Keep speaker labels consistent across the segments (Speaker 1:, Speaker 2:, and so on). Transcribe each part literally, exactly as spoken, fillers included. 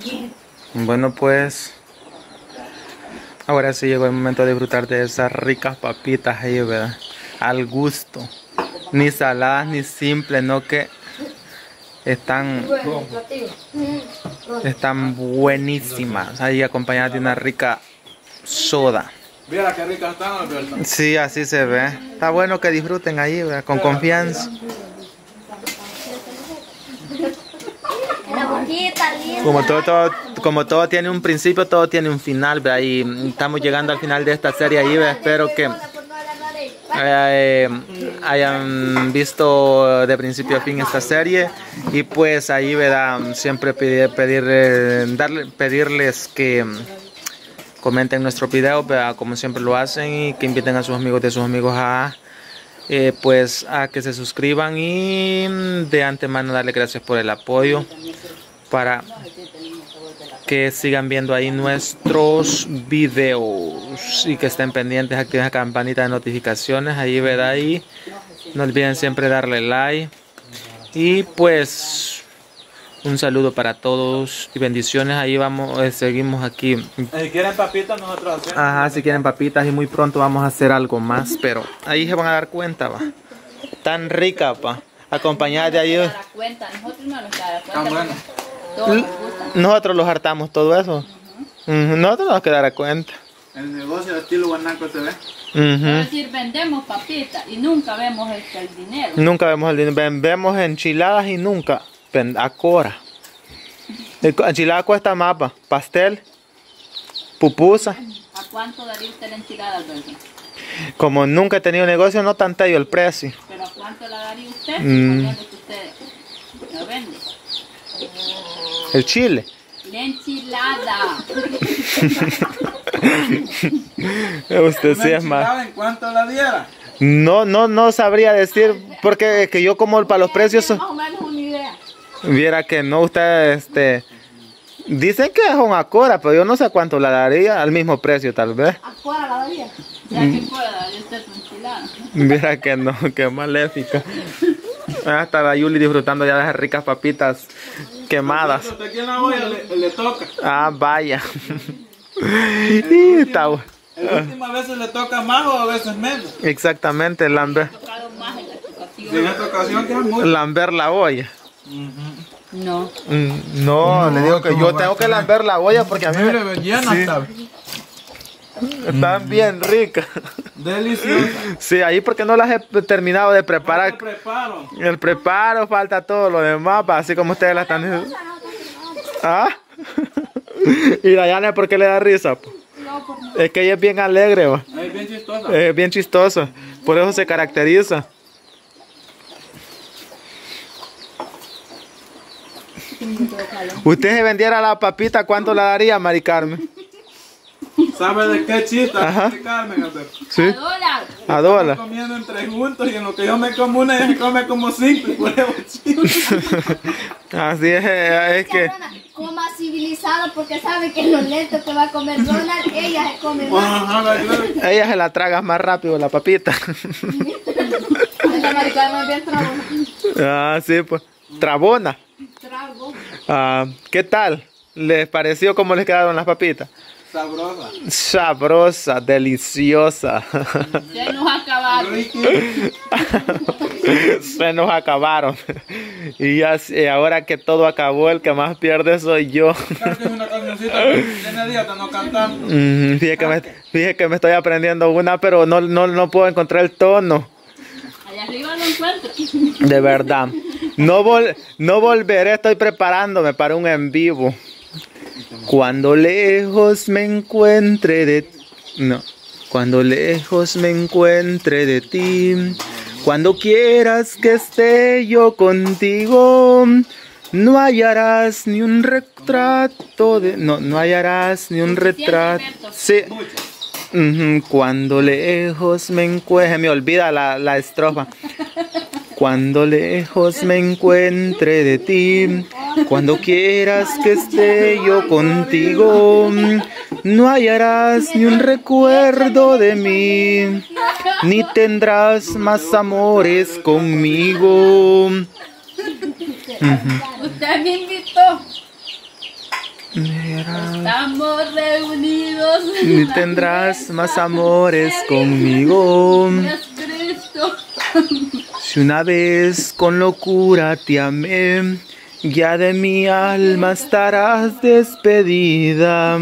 Speaker 1: Bueno, pues ahora sí llegó el momento de disfrutar de esas ricas papitas ahí, ¿verdad? Al gusto. Ni saladas ni simples, no, que están, están buenísimas. Ahí acompañadas de una rica soda.
Speaker 2: Mira qué ricas están, Alberto.
Speaker 1: Sí, así se ve. Está bueno que disfruten ahí, ¿verdad? Con confianza. Como todo, todo, como todo tiene un principio, todo tiene un final, ¿verdad? Y estamos llegando al final de esta serie ahí, ¿verdad? Espero que eh, hayan visto de principio a fin esta serie. Y pues ahí, ¿verdad? Siempre pedir, pedir, darle, pedirles que comenten nuestro video, ¿verdad? Como siempre lo hacen, y que inviten a sus amigos de sus amigos a... Eh, pues a que se suscriban, y de antemano darle gracias por el apoyo, para que sigan viendo ahí nuestros videos y que estén pendientes, activen la campanita de notificaciones ahí, ¿verdad? Y no olviden siempre darle like. Y pues un saludo para todos y bendiciones. Ahí vamos, eh, seguimos aquí.
Speaker 2: Si quieren papitas, nosotros hacemos.
Speaker 1: Ajá, si quieren papitas, y muy pronto vamos a hacer algo más, pero ahí se van a dar cuenta, va. Tan rica, pa. Acompañada de ahí.
Speaker 3: Nosotros no nos damos
Speaker 2: Tan bueno.
Speaker 3: cuenta.
Speaker 1: Nosotros los hartamos todo eso. Uh -huh. Nosotros nos quedará cuenta.
Speaker 2: El negocio de estilo guanaco se ve.
Speaker 1: Uh -huh.
Speaker 3: Es decir, vendemos papitas y nunca vemos el, el dinero.
Speaker 1: Nunca vemos el dinero. Vemos enchiladas y nunca a cora. Enchilada cuesta más, pa. Pastel, pupusa.
Speaker 3: ¿A cuánto daría usted la enchilada, Alberto?
Speaker 1: Como nunca he tenido negocio, no tan tallo el precio.
Speaker 3: ¿Pero a cuánto la daría usted?
Speaker 1: Mm.
Speaker 3: Suponiendo que usted lo vende.
Speaker 1: El chile.
Speaker 3: La enchilada.
Speaker 1: Usted sí es más.
Speaker 2: ¿En cuánto la diera?
Speaker 1: No, no, no sabría decir, porque que yo como para los precios.
Speaker 3: Más o menos una idea.
Speaker 1: Viera que no, usted, este, dicen que es una cora, pero yo no sé cuánto la daría, al mismo precio tal vez.
Speaker 3: ¿A cuál la daría? Ya que pueda darle usted su enchilada.
Speaker 1: Viera que no, que maléfica. Hasta la Yuli disfrutando ya de esas ricas papitas quemadas.
Speaker 2: ¿Usted aquí en la olla le, le toca?
Speaker 1: Ah, vaya. Y está bueno.
Speaker 2: ¿La última vez le toca más o a veces menos?
Speaker 1: Exactamente, lamber.
Speaker 3: Tocado más en la ocasión.
Speaker 2: En esta ocasión queda mucho.
Speaker 1: Lamber la olla.
Speaker 3: No.
Speaker 1: Mm, No,
Speaker 2: No,
Speaker 1: le digo que
Speaker 2: ¿cómo
Speaker 1: yo
Speaker 2: va
Speaker 1: tengo
Speaker 2: a
Speaker 1: que
Speaker 2: ser?
Speaker 1: lamber la olla porque a mí
Speaker 2: Mire,
Speaker 1: me...
Speaker 2: llena
Speaker 1: Sí.
Speaker 2: está.
Speaker 1: Están bien ricas.
Speaker 2: Deliciosa.
Speaker 1: Sí, ahí porque no las he terminado de
Speaker 2: ¿Qué
Speaker 1: preparar.
Speaker 2: preparo?
Speaker 1: El preparo, falta todo lo demás, pa, así como ustedes la están diciendo. ¿Ah? Y Dayana, ¿por qué le da risa? Po? Es que ella es bien alegre, va.
Speaker 2: Es bien chistosa.
Speaker 1: Es bien chistosa. Por eso se caracteriza. Usted se vendiera la papita, ¿cuánto la daría, Mari Carmen?
Speaker 2: ¿Sabe de qué chiste?
Speaker 1: Ajá.
Speaker 2: Carmen, Alberto.
Speaker 1: ¿Sí?
Speaker 3: A dólar.
Speaker 1: A dólar.
Speaker 2: Estamos comiendo entre juntos y en lo que yo me como una, ella se come como cinco y por eso chiste.
Speaker 1: Así es, es que...
Speaker 4: Coma civilizado porque sabe que lo lento que va a comer Ronald, ella se come más.
Speaker 2: Ajá, claro.
Speaker 1: Ella se la traga más rápido, la papita.
Speaker 3: Esta maricana es bien trabona.
Speaker 1: Ah, sí, pues. Trabona.
Speaker 3: Trago.
Speaker 1: Ah, ¿qué tal? ¿Les pareció cómo les quedaron las papitas?
Speaker 2: Sabrosa.
Speaker 1: Sabrosa, deliciosa.
Speaker 3: Se nos acabaron.
Speaker 2: Ricky.
Speaker 1: Se nos acabaron. Y ya, y ahora que todo acabó, el que más pierde soy yo.
Speaker 2: Claro que es una cancioncita que tiene días de no cantar.
Speaker 1: Mm, Fíjate que, me, fíjate que me estoy aprendiendo una, pero no, no, no puedo encontrar el tono.
Speaker 3: Allá arriba lo encuentro.
Speaker 1: De verdad. No, vol no volveré, estoy preparándome para un en vivo. Cuando lejos me encuentre de... No. Cuando lejos me encuentre de ti, cuando quieras que esté yo contigo, no hallarás ni un retrato de... No, no hallarás ni un retrato... Sí. Uh-huh. Cuando lejos me encuentre... Me olvida la, la estrofa. Cuando lejos me encuentre de ti, cuando quieras que esté yo contigo, no hallarás ni un recuerdo de mí, ni tendrás más amores conmigo. Uh-huh.
Speaker 3: Usted me invitó. Estamos reunidos.
Speaker 1: Y tendrás más amores conmigo.
Speaker 3: Es Cristo.
Speaker 1: Si una vez con locura te amé, ya de mi alma estarás despedida.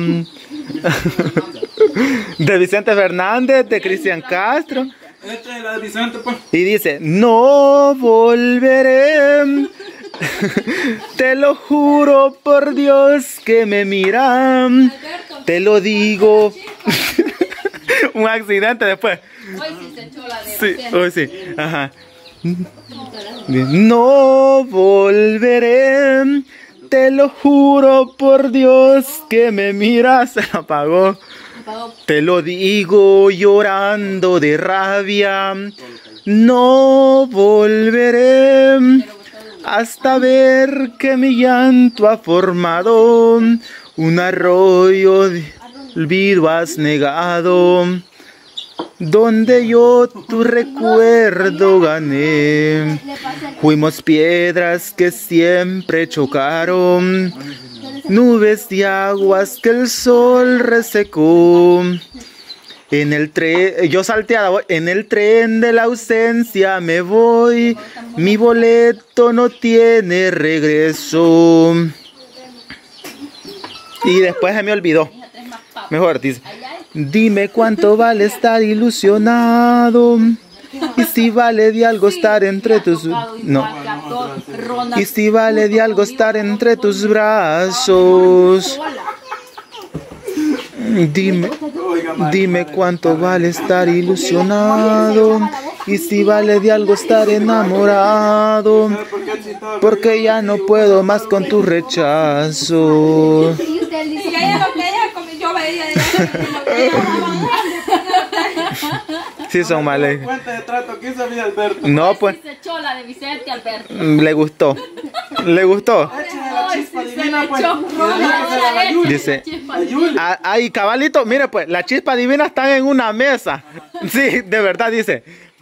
Speaker 1: De Vicente Fernández, de Cristian Castro.
Speaker 2: Esta es la de Vicente, pues.
Speaker 1: Y dice, no volveré. Te lo juro por Dios que me miran. Te lo digo. Un accidente después.
Speaker 3: Hoy sí se echó la de
Speaker 1: Sí,
Speaker 3: Vicente.
Speaker 1: hoy sí. Ajá. No volveré. Te lo juro por Dios que me miras. Se lo apagó. Te lo digo llorando de rabia. No volveré hasta ver que mi llanto ha formado un arroyo de olvido has negado, donde yo tu recuerdo gané. Fuimos piedras que siempre chocaron, nubes de aguas que el sol resecó. En el tren, yo salteada voy, en el tren de la ausencia me voy, mi boleto no tiene regreso. Y después se me olvidó. Mejor dice, dime cuánto vale estar ilusionado, y si vale de algo estar entre tus... No. Y si vale de algo estar entre tus brazos. Dime, dime cuánto vale estar ilusionado, y si vale de algo estar enamorado, porque ya no puedo más con tu rechazo.
Speaker 4: Y usted dice,
Speaker 5: Y ella lo que ella como yo veía de ella.
Speaker 1: Sí, son males.
Speaker 2: Cuenta de trato que sabía Alberto.
Speaker 1: No, pues,
Speaker 3: Sí se echó la de Vicente Alberto.
Speaker 1: le gustó. ¿Le gustó?
Speaker 2: Échale la
Speaker 3: Ay,
Speaker 2: chispa
Speaker 3: sí se
Speaker 2: divina,
Speaker 3: le
Speaker 2: pues.
Speaker 3: echó.
Speaker 2: Y dedíquesela a la Yuli.
Speaker 1: Dice,
Speaker 3: Chispa.
Speaker 2: La Yuli.
Speaker 1: ah, ay, cabalito, mire pues, la chispa divina está en una mesa. Sí, de verdad dice.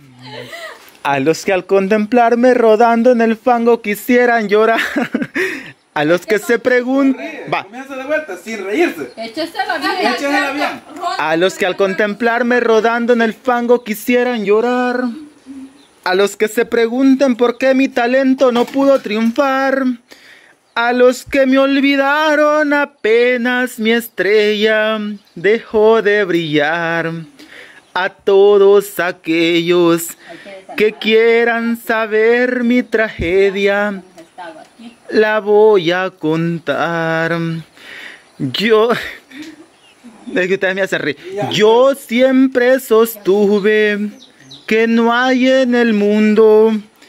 Speaker 1: A los que al contemplarme rodando en el fango quisieran llorar. A los que se preguntan... Va.
Speaker 2: Comienza de vuelta, sin reírse.
Speaker 3: Échesela bien.
Speaker 2: Échasela bien.
Speaker 1: A los que al contemplarme rodando en el fango quisieran llorar. A los que se pregunten por qué mi talento no pudo triunfar. A los que me olvidaron apenas mi estrella dejó de brillar. A todos aquellos que quieran saber mi tragedia, la voy a contar. Yo... Es que ustedes me hacen reír. Yo siempre sostuve que no hay en el mundo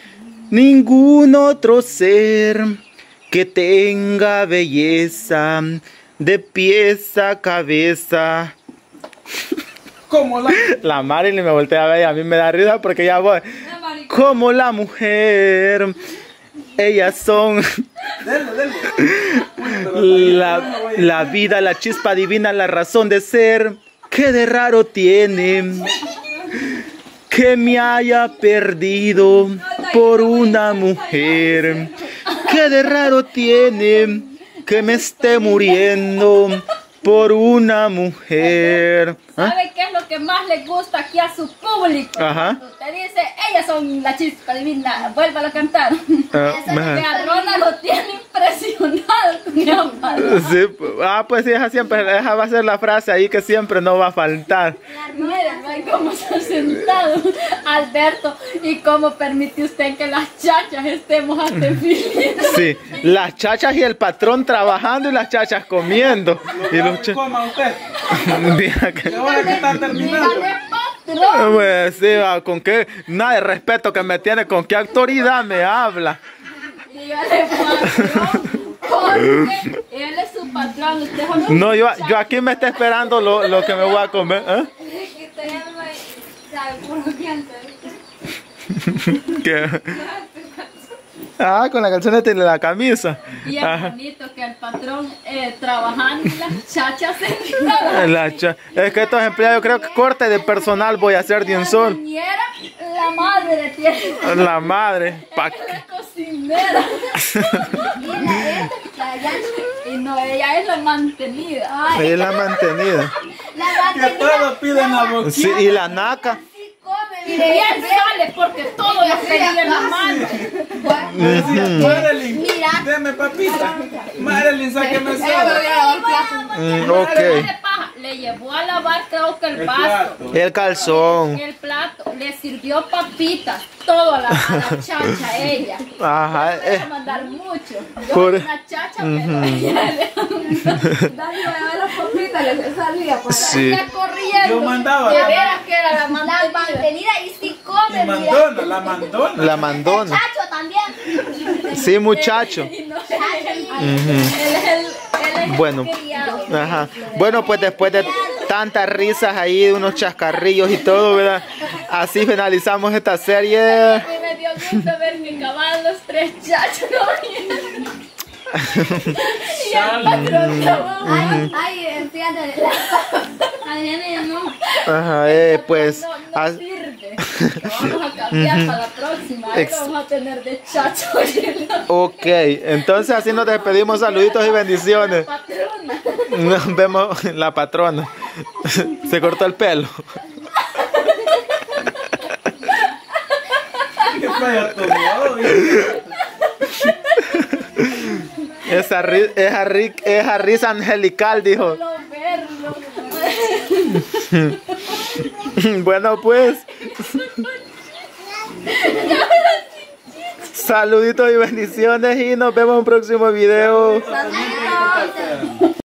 Speaker 1: ningún otro ser que tenga belleza de pies a cabeza.
Speaker 2: Como la...
Speaker 1: La Marilyn me voltea a ver y a mí me da risa porque ya voy. Como la mujer. Ellas son
Speaker 2: Dele, dele.
Speaker 1: la, la vida, la chispa divina, la razón de ser. ¿Qué de raro tiene que me haya perdido por una mujer? ¿Qué de raro tiene que me esté muriendo por una mujer? ¿Ah?
Speaker 3: ¿Sabe qué es lo que más le gusta aquí a su público?
Speaker 1: Ajá.
Speaker 3: Usted dice, ellas son la chispa divina, vuélvalo a cantar.
Speaker 1: Ah,
Speaker 3: Eso
Speaker 1: ajá.
Speaker 3: que a Ronald lo tiene impresionado con esa palabra.
Speaker 1: Sí, ah, pues sí, esa siempre, esa va a ser la frase ahí que siempre no va a faltar.
Speaker 3: Miren, vean cómo se ha sentado Alberto y cómo permite usted que las chachas estemos hasta en filita.
Speaker 1: Sí, las chachas y el patrón trabajando y las chachas comiendo. Y los cha-
Speaker 2: Coma usted.
Speaker 1: Mira que-
Speaker 2: Y ahora que está terminando.
Speaker 3: Dígale, patrón.
Speaker 1: Pues sí, va, con qué, nada de respeto que me tiene, con qué autoridad me habla.
Speaker 3: Dígale, patrón. Porque él es su patrón. Usted es un
Speaker 1: No, yo, yo aquí me está esperando lo, lo que me voy a comer. ¿Eh?
Speaker 5: Que usted ya no sabe puro diente.
Speaker 1: ¿Qué? Ah, con la calzoneta y la camisa.
Speaker 3: Y es
Speaker 1: Ajá.
Speaker 3: bonito que el patrón eh, trabajando y las chachas sentadas.
Speaker 1: La cha- es que estos empleados, creo que corte de personal voy a hacer de un
Speaker 3: La
Speaker 1: sol.
Speaker 3: niñera, la madre tiene.
Speaker 1: La madre. Pa'
Speaker 3: Ella es la cocinera.
Speaker 4: mira, esta, la Yancy,
Speaker 3: Y Y no, ella es la mantenida. Ay,
Speaker 1: Ella es la mantenida.
Speaker 4: La
Speaker 2: Que
Speaker 4: mantenida.
Speaker 2: todos piden la boquita.
Speaker 1: Sí, y la naca.
Speaker 4: Sí come,
Speaker 3: y
Speaker 4: mire.
Speaker 3: bien sale porque todo lo pedí en la mano.
Speaker 2: Me decía, Marilyn,
Speaker 4: Mira.
Speaker 2: deme papita. Marilyn, sáqueme
Speaker 5: Ella me
Speaker 2: soda.
Speaker 5: voy a lavar plato.
Speaker 1: Mm,
Speaker 3: No
Speaker 1: ok.
Speaker 3: de paja, le llevó a lavar creo que el
Speaker 2: El
Speaker 3: vaso.
Speaker 2: plato.
Speaker 1: El calzón.
Speaker 3: El plato, le sirvió papitas, todo a la, a la chacha a ella.
Speaker 1: Ajá.
Speaker 3: No voy
Speaker 1: eh,
Speaker 3: a mandar mucho. Yo
Speaker 1: Por-
Speaker 3: soy una chacha, pero ella le
Speaker 5: Dale, voy a ver las papitas, le salía para.
Speaker 1: Sí.
Speaker 3: ella corriendo.
Speaker 2: Yo mandaba.
Speaker 3: De veras que era la
Speaker 4: La
Speaker 3: mantenida.
Speaker 4: mantenida y sí come,
Speaker 2: Y
Speaker 4: mira.
Speaker 2: mandona, la mandona.
Speaker 1: La mandona.
Speaker 4: Chacho también.
Speaker 1: Sí, muchacho.
Speaker 3: Y no,
Speaker 4: Chacho.
Speaker 3: él es el, él es el
Speaker 1: Bueno.
Speaker 3: criado.
Speaker 1: Ajá. Bueno, pues después de tantas risas ahí, unos chascarrillos y todo, ¿verdad? Así finalizamos esta serie.
Speaker 3: Y me dio gusto ver que acababan los tres chachos. Y el patrón trabajó.
Speaker 4: Ay, ay, fíjate.
Speaker 5: Adriana ya no.
Speaker 1: Ajá, eh, pues.
Speaker 3: No, no
Speaker 1: as-
Speaker 3: sirve. Lo vamos a cambiar para la próxima. Ahí
Speaker 1: Ex-
Speaker 3: lo vamos a tener de chacho.
Speaker 1: Ok, entonces así nos despedimos. Saluditos y bendiciones.
Speaker 3: Patrona.
Speaker 1: Nos vemos la patrona. Se cortó el pelo.
Speaker 2: Qué feo todo.
Speaker 1: Esa, ri- esa, ri- esa risa angelical, dijo.
Speaker 3: Lo verlo.
Speaker 1: Bueno, pues. Saluditos y bendiciones y nos vemos en un próximo video.
Speaker 4: Ay, no.